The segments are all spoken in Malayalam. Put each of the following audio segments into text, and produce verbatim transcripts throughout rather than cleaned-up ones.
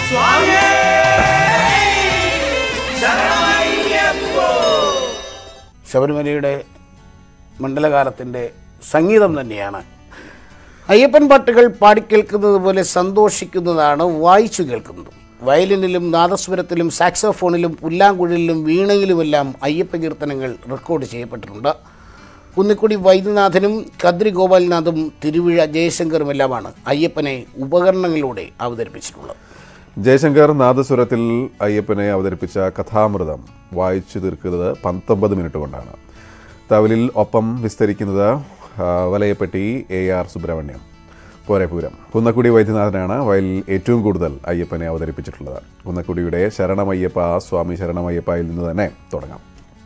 ശബരിമലയുടെ മണ്ഡലകാലത്തിൻ്റെ സംഗീതം തന്നെയാണ്. അയ്യപ്പൻ പാട്ടുകൾ പാടിക്കേൾക്കുന്നത് പോലെ സന്തോഷിക്കുന്നതാണ് വായിച്ചു കേൾക്കുന്നത്. വയലിനിലും നാദസ്വരത്തിലും സാക്സോഫോണിലും പുല്ലാങ്കുഴലിലും വീണയിലുമെല്ലാം അയ്യപ്പ കീർത്തനങ്ങൾ റെക്കോർഡ് ചെയ്യപ്പെട്ടിട്ടുണ്ട്. കുന്നിക്കുടി വൈദ്യനാഥനും കദ്രി ഗോപാൽനാഥും തിരുവിഴ ജയശങ്കറുമെല്ലാമാണ് അയ്യപ്പനെ ഉപകരണങ്ങളിലൂടെ അവതരിപ്പിച്ചിട്ടുള്ളത്. ജയശങ്കർ നാദസ്വരത്തിൽ അയ്യപ്പനെ അവതരിപ്പിച്ച കഥാമൃതം വായിച്ചു തീർക്കുന്നത് പത്തൊമ്പത് മിനിറ്റ് കൊണ്ടാണ്. തവലിൽ ഒപ്പം വിസ്തരിക്കുന്നത് വലയപ്പെട്ടി എ ആർ സുബ്രഹ്മണ്യം. പോരേപൂരം കുന്നക്കുടി വൈദ്യനാഥനാണ് വയലിൽ ഏറ്റവും കൂടുതൽ അയ്യപ്പനെ അവതരിപ്പിച്ചിട്ടുള്ളത്. കുന്നക്കുടിയുടെ ശരണമയ്യപ്പ സ്വാമി ശരണമയ്യപ്പയിൽ നിന്ന് തന്നെ തുടങ്ങാം.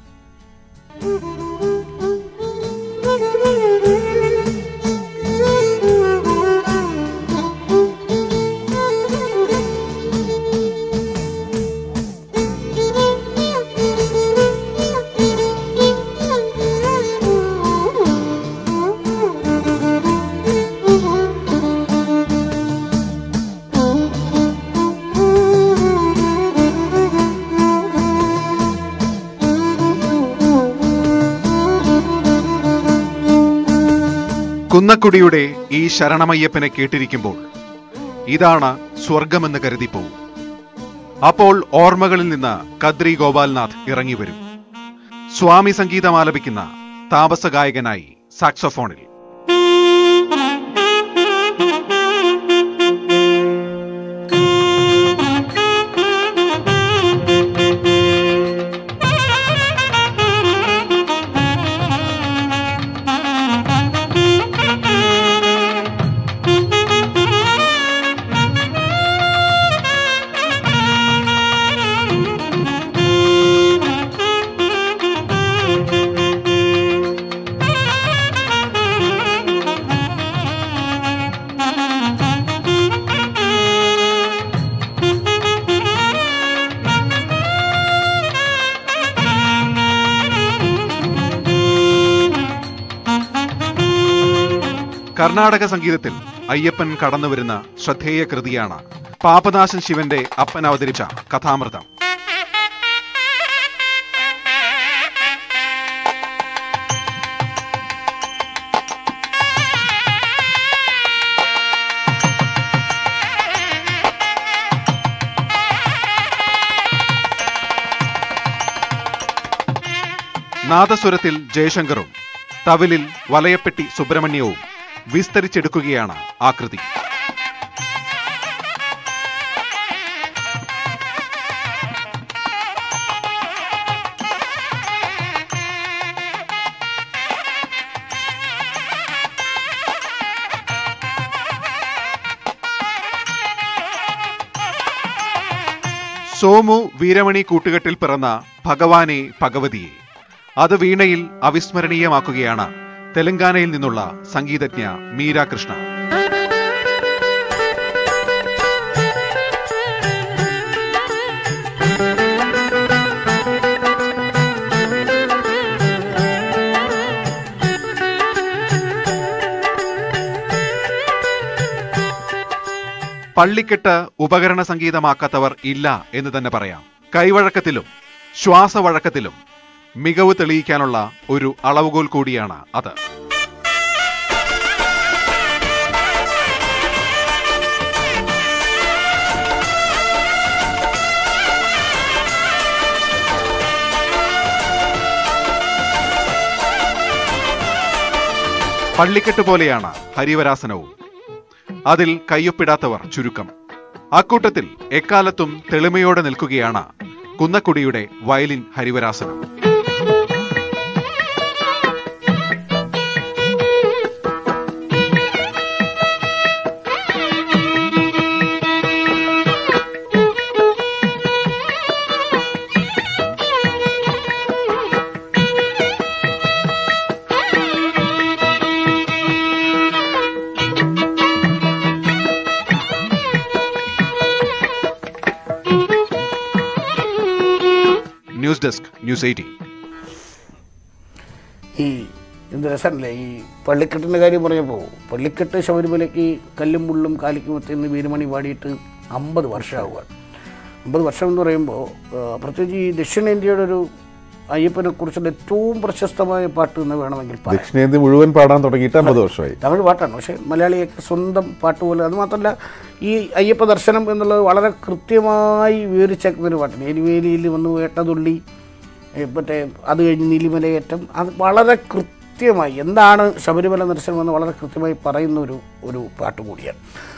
കുന്നക്കുടിയുടെ ഈ ശരണമയ്യപ്പനെ കേട്ടിരിക്കുമ്പോൾ ഇതാണ് സ്വർഗമെന്ന് കരുതിപ്പോവും. അപ്പോൾ ഓർമ്മകളിൽ നിന്ന് കദ്രി ഗോപാൽനാഥ് ഇറങ്ങിവരും. സ്വാമി സംഗീതം ആലപിക്കുന്ന താപസ ഗായകനായി സാക്സോഫോണിൽ. കർണാടക സംഗീതത്തിൽ അയ്യപ്പൻ കടന്നുവരുന്ന ശ്രദ്ധേയ കൃതിയാണ് പാപനാശൻ ശിവന്റെ അപ്പൻ അവതരിച്ച കഥാമൃതം. നാദസ്വരത്തിൽ ജയശങ്കറും തവിലിൽ വലയപ്പെട്ടി സുബ്രഹ്മണ്യവും വിസ്തരിച്ചെടുക്കുകയാണ് ആ കൃതി. സോമു വീരമണി കൂട്ടുകെട്ടിൽ പിറന്ന ഭഗവാനെ ഭഗവതിയെ അത് വീണയിൽ അവിസ്മരണീയമാക്കുകയാണ് തെലങ്കാനയിൽ നിന്നുള്ള സംഗീതജ്ഞ മീര കൃഷ്ണ. പള്ളിക്കെട്ട് ഉപകരണ സംഗീതമാക്കാത്തവർ ഇല്ല എന്ന് തന്നെ പറയാം. കൈവഴക്കത്തിലും ശ്വാസവഴക്കത്തിലും മികവ് തെളിയിക്കാനുള്ള ഒരു അളവുകോൽ കൂടിയാണ് അത്. പള്ളിക്കെട്ട് പോലെയാണ് ഹരിവരാസനവും. അതിൽ കയ്യൊപ്പിടാത്തവർ ചുരുക്കം. അക്കൂട്ടത്തിൽ എക്കാലത്തും തെളിമയോടെ നിൽക്കുകയാണ് കുന്നക്കുടിയുടെ violin Harivarasanam. News desk, news eighteen. ഈ എന്ത് രസമല്ലേ ഈ പള്ളിക്കെട്ടിൻ്റെ കാര്യം പറഞ്ഞപ്പോൾ, പള്ളിക്കെട്ട് ശബരിമലയ്ക്ക് കല്ലും മുള്ളും കാലിക്കുമത്ത് എന്ന് വീരമണി പാടിയിട്ട് അമ്പത് വർഷമാവുകയാണ്. അമ്പത് വർഷം എന്ന് പറയുമ്പോൾ പ്രത്യേകിച്ച് ഈ ദക്ഷിണേന്ത്യയുടെ ഒരു അയ്യപ്പനെ കുറിച്ചുള്ള ഏറ്റവും പ്രശസ്തമായ പാട്ട് എന്ന് വേണമെങ്കിൽ പറയാം. ദക്ഷിണേന്ത്യ മുഴുവൻ പാടാൻ തുടങ്ങിയിട്ട് അമ്പത് വർഷമായി. തമിഴ് പാട്ടാണ്, പക്ഷേ മലയാളിയൊക്കെ സ്വന്തം പാട്ട് പോലെ. അതുമാത്രമല്ല ഈ അയ്യപ്പ ദർശനം എന്നുള്ളത് വളരെ കൃത്യമായി വിവരിച്ചേക്കുന്നൊരു പാട്ടാണ്. എരിവേലിയിൽ വന്ന് വേട്ടതുള്ളി, മറ്റേ അത് കഴിഞ്ഞ് നീലിമലയേറ്റം, അത് വളരെ കൃത്യമായി എന്താണ് ശബരിമല ദർശനം എന്ന് വളരെ കൃത്യമായി പറയുന്ന ഒരു ഒരു പാട്ട് കൂടിയാണ്.